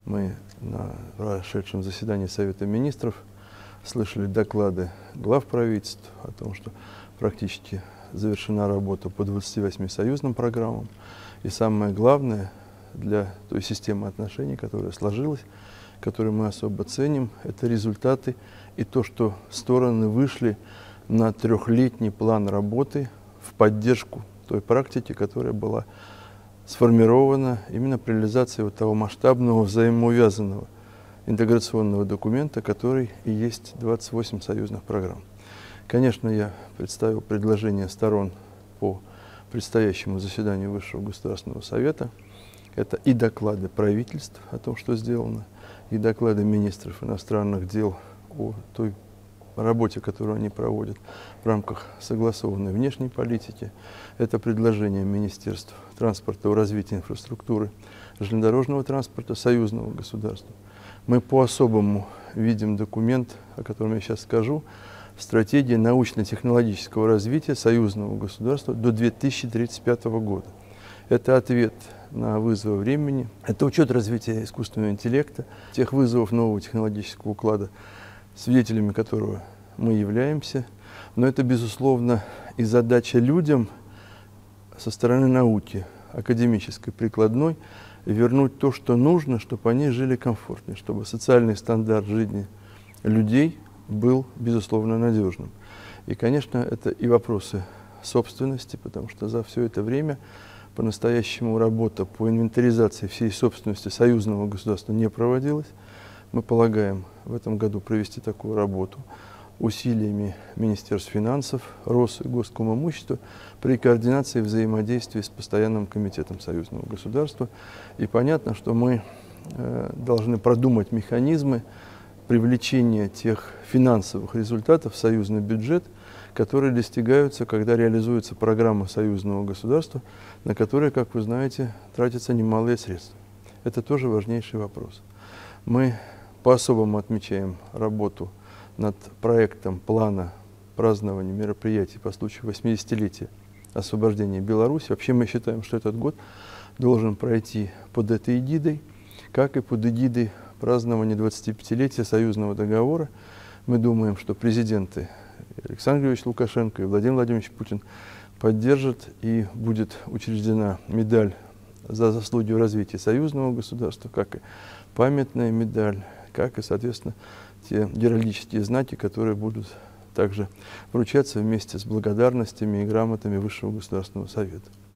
Мы на прошедшем заседании Совета Министров слышали доклады глав правительств о том, что практически завершена работа по 28 союзным программам. И самое главное для той системы отношений, которая сложилась, которую мы особо ценим, это результаты и то, что стороны вышли на трехлетний план работы в поддержку той практики, которая была сформирована именно при реализации вот того масштабного взаимоувязанного интеграционного документа, который и есть 28 союзных программ. Конечно, я представил предложения сторон по предстоящему заседанию Высшего Государственного Совета. Это и доклады правительств о том, что сделано, и доклады министров иностранных дел о той работе, которую они проводят в рамках согласованной внешней политики. Это предложение Министерств транспорта и развития инфраструктуры, железнодорожного транспорта, союзного государства. Мы по-особому видим документ, о котором я сейчас скажу, стратегия научно-технологического развития союзного государства до 2035 года. Это ответ на вызовы времени, это учет развития искусственного интеллекта, тех вызовов нового технологического уклада, свидетелями которого мы являемся. Но это, безусловно, и задача людям со стороны науки, академической, прикладной, вернуть то, что нужно, чтобы они жили комфортнее, чтобы социальный стандарт жизни людей был, безусловно, надежным. И, конечно, это и вопросы собственности, потому что за все это время по-настоящему работа по инвентаризации всей собственности союзного государства не проводилась. Мы полагаем в этом году провести такую работу усилиями Министерств финансов, Рос- и Госкомимущества при координации взаимодействия с Постоянным комитетом союзного государства. И понятно, что мы должны продумать механизмы привлечения тех финансовых результатов в союзный бюджет, которые достигаются, когда реализуется программа союзного государства, на которые, как вы знаете, тратятся немалые средства. Это тоже важнейший вопрос. Мы по-особому отмечаем работу над проектом плана празднования мероприятий по случаю 80-летия освобождения Беларуси. Вообще мы считаем, что этот год должен пройти под этой эгидой, как и под эгидой празднования 25-летия союзного договора. Мы думаем, что президенты Александр Григорьевич Лукашенко и Владимир Владимирович Путин поддержат, и будет учреждена медаль за заслуги в развитии союзного государства, как и памятная медаль, как и, соответственно, те геральдические знаки, которые будут также вручаться вместе с благодарностями и грамотами Высшего Государственного Совета.